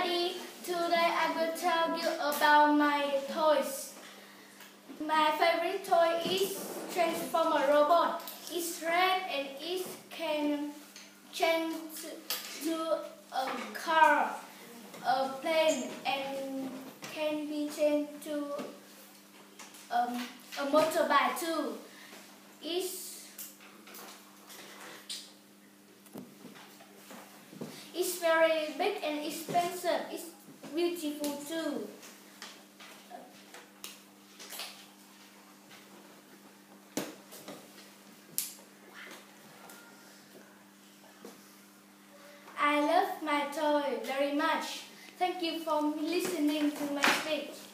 everybody, today I will tell you about my toys. My favorite toy is Transformer robot. It's red and it can change to a car, a plane, and can be changed to a motorbike too. It's very big and expensive. It's beautiful too. I love my toy very much. Thank you for listening to my speech.